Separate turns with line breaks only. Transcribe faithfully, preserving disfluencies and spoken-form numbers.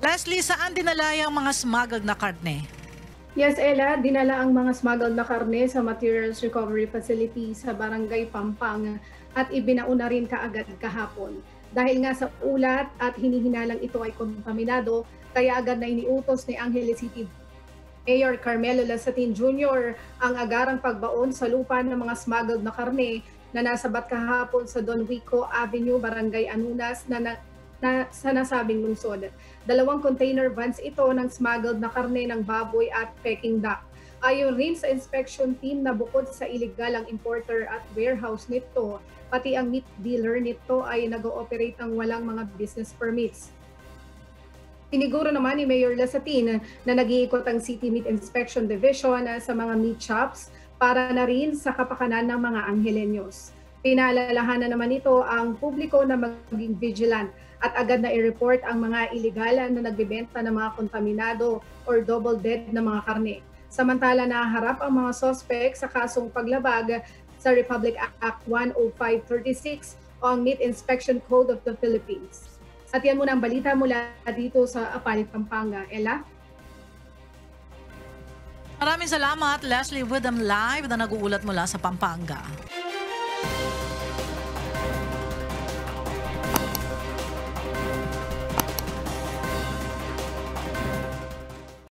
Leslie, saan dinala yung mga smuggled na karne?
Yes, Ella, dinala ang mga smuggled na karne sa Materials Recovery Facility sa Barangay Pampang at ibinauna rin kaagad kahapon. Dahil nga sa ulat at hinihinalang ito ay kontaminado, kaya agad na iniutos ni Angeles City Mayor Carmelo Lasatin Junior ang agarang pagbaon sa lupa ng mga smuggled na karne na nasabat kahapon sa Don Rico Avenue, Barangay Anunas na, na, na sa nasabing lungsod. Dalawang container vans ito ng smuggled na karne ng baboy at Peking duck. Ayon rin sa inspection team na bukod sa illegal ang importer at warehouse nito, pati ang meat dealer nito ay nag-ooperate ng walang mga business permits. Tiniguro naman ni Mayor Lasatin na nag-iikot ang City Meat Inspection Division sa mga meat shops para na rin sa kapakanan ng mga Angelenyos. Pinaalalahanan naman ito ang publiko na maging vigilant at agad na i-report ang mga illegal na nagbebenta ng mga kontaminado or double dead na mga karne. Samantala naharap ang mga sospek sa kasong paglabag sa Republic Act one oh five thirty-six o ang Meat Inspection Code of the Philippines. At yan muna ang balita mula dito sa Apalit, Pampanga. Ella?
Maraming salamat, Leslie Widam Live na nag-uulat mula sa Pampanga.